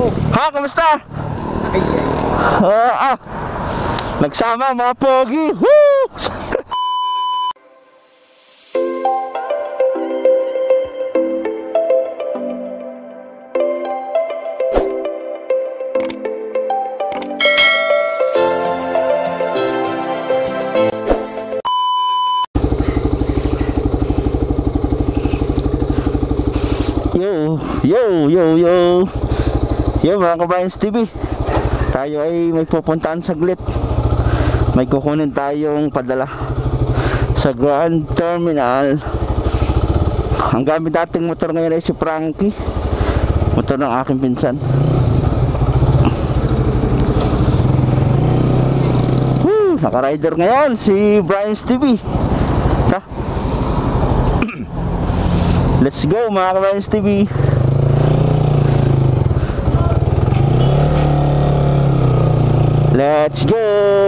Ha, kamusta? Nagsama mga pogi. Woo! Yo mga kabayans TV, tayo ay may pupuntahan saglit. May kukunin tayong padala sa Grand Terminal. Ang gamit dating motor ngayon ay si Frankie, motor ng aking pinsan. Naka-rider ngayon si Brian's TV. Let's go mga kabayans TV. Let's go.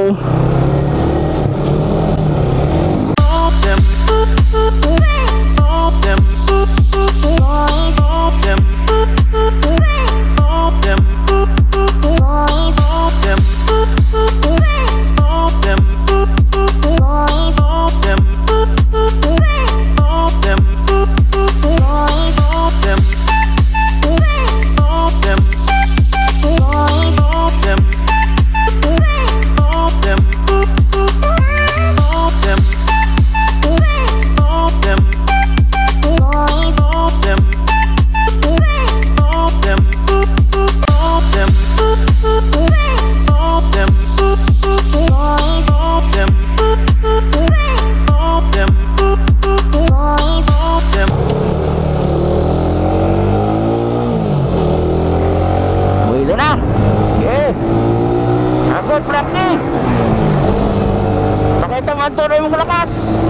Pakita mo ang tunay mong lakas.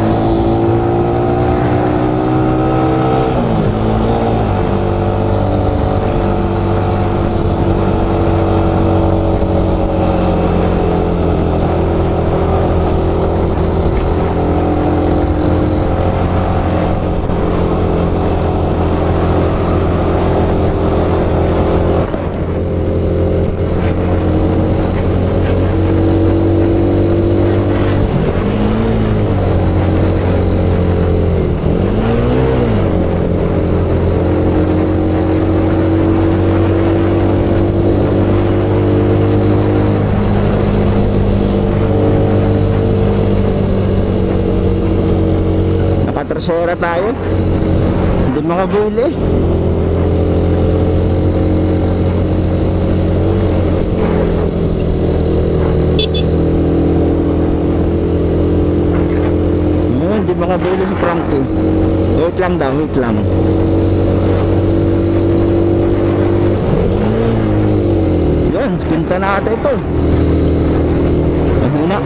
Terserah tayo, hindi makabili. Hindi makabili si Frankie. Wait lang daw, wait lang. Yan, kinta natin ito. Mahina.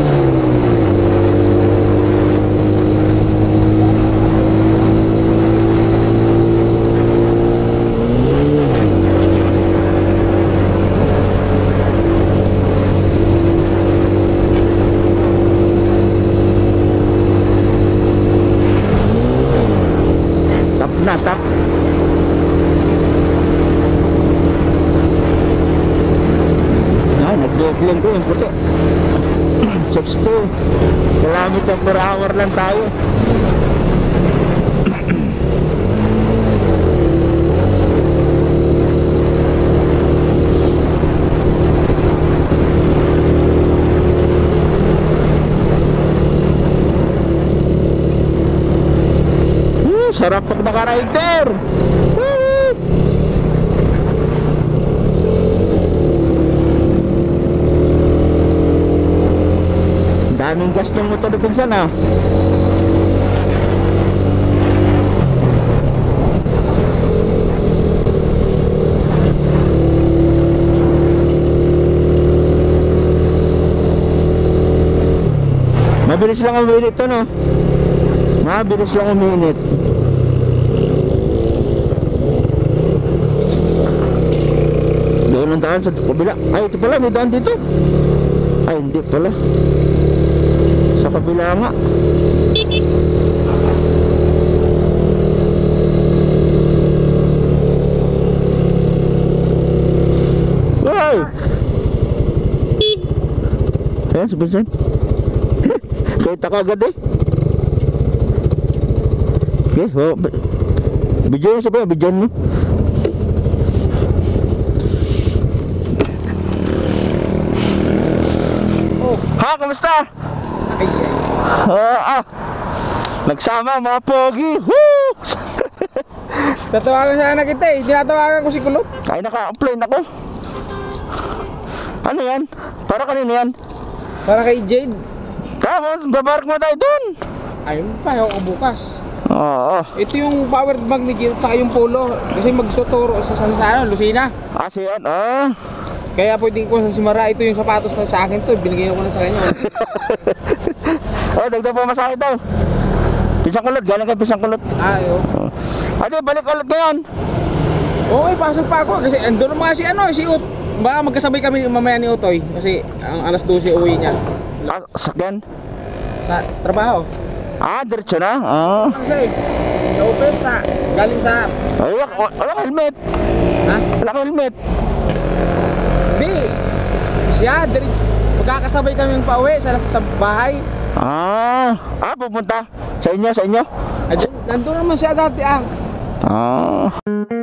Natap. Nag-doubling ko yung puti. 60 km/h lang tayo. Sarap pag naka-rider. Daming gas ng motor na pinsan ah. Mabilis lang uminit to, no? Mabilis lang uminit. Doon ang daan sa kabila. Ay, ito pala, may daan dito. Ay, hindi pala. Sa kabila nga. Ay! Ayan si Vincent. Kita ka agad eh. Okay, oh, video mo sabi, video mo. Oh. Ha, kamusta? Ay. Nagsama mga pogi. Woo! Tatawagan sana kita eh. Tinatawagan ko si Kulot. Ay, naka-offline ako. Ano yan? Para kanino yan? Para kay Jade. Tama, babark mo tayo dun. Ayun pa, ako bukas. Oo. Ito yung powered bag ni Jade at yung polo. Kasi magtuturo sa Lucina. Kasi yan, Kaya pwedeng ko sa Simara, ito yung sapatos na sa akin to. Binigay ko na sa kanya. dagdag pa masakit daw. Pisang kulot, galing kay pisang kulot. Ayo. Ate, balik ulit ngayon. Okay, pasok pa ako. Kasi andun mga si Ut. Baka magkasabay kami mamaya ni Utoy. Kasi ang alas 12 uwi niya. Sakyan? Sa trabaho. Diretso na? Kasi, sa office na. Galing sa... Ay, wala ka helmet. Ha? Wala ka helmet. Hindi. Siya, magkakasabay kami pauwi sa bahay. Pupunta? Sa inyo? Nandun naman siya dati Ah.